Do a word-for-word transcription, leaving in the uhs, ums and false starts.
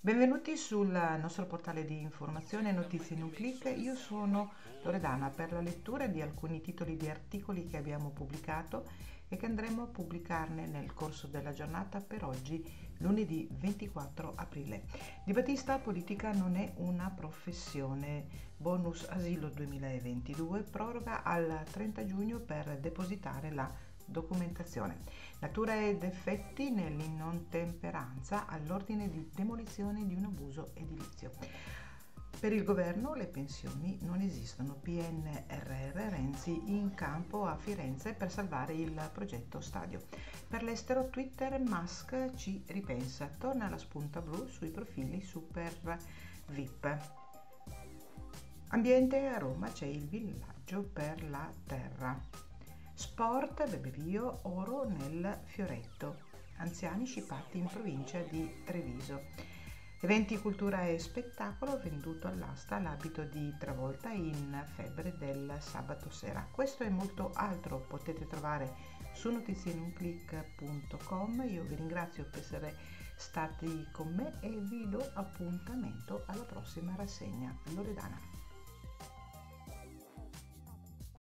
Benvenuti sul nostro portale di informazione Notizie in un clic. Io sono Loredana per la lettura di alcuni titoli di articoli che abbiamo pubblicato e che andremo a pubblicarne nel corso della giornata per oggi, lunedì ventiquattro aprile. Di Battista politica non è una professione. Bonus asilo duemilaventidue, proroga al trenta giugno per depositare la documentazione. Natura ed effetti nell'inottemperanza all'ordine di demolizione di un abuso edilizio. Per il governo le pensioni non esistono. P N R R, Renzi in campo a Firenze per salvare il progetto Stadio. Per l'estero Twitter, Musk ci ripensa. Torna la spunta blu sui profili super V I P. Ambiente, a Roma c'è il villaggio per la terra. Sport, Bebevio, oro nel Fioretto. Anziani scippati in provincia di Treviso. Eventi, cultura e spettacolo, venduto all'asta l'abito di Travolta in Febbre del sabato sera. Questo e molto altro potete trovare su notizie in un clic punto com. Io vi ringrazio per essere stati con me e vi do appuntamento alla prossima rassegna Loredana.